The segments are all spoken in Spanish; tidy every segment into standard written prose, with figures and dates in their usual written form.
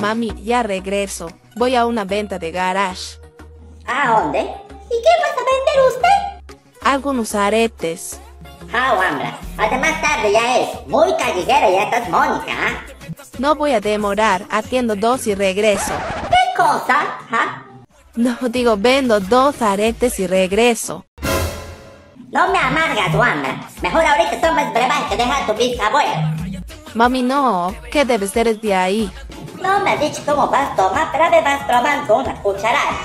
Mami, ya regreso. Voy a una venta de garage. ¿A dónde? ¿Y qué vas a vender usted? Algunos aretes. Wambra, además tarde ya es. Muy callejera ya estás, Mónica, ¿ah? No voy a demorar. Atiendo 2 y regreso. ¿Qué cosa? No, digo, vendo 2 aretes y regreso. No me amargas, Wambra. Mejor ahorita tomas brebaje que deja a tu bisabuela. Mami, no. ¿Qué debe ser de ahí? No me has dicho cómo vas a tomar, pero me vas probando una cucharada.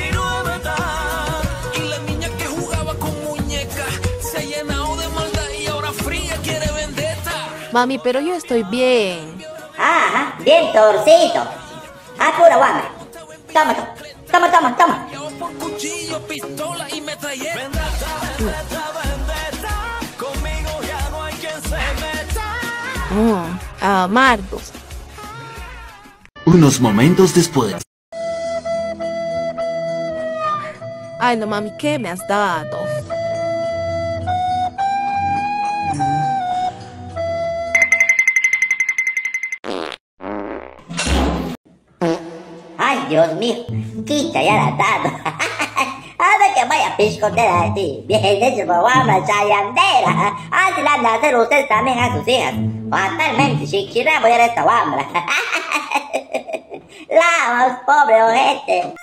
Y la niña que jugaba con muñecas se ha llenado de maldad y ahora fría quiere vendetta. Mami, pero yo estoy bien. Ajá, bien torcido. Apura, Wambra. Toma, toma, toma, toma. Por cuchillo, pistola y metralleta. Conmigo ya no hay quien se meta. Amargos. Unos momentos después. Ay, no, mami, ¿qué me has dado? Ay, Dios mío. Quita ya la dado. Ahora que vaya a piscotear a ti. Bienísimo, Wambra, chayandera. Así la han de hacer ustedes también a sus hijas. Fatalmente, si quiera voy a esta Wambra. La pobre ojete.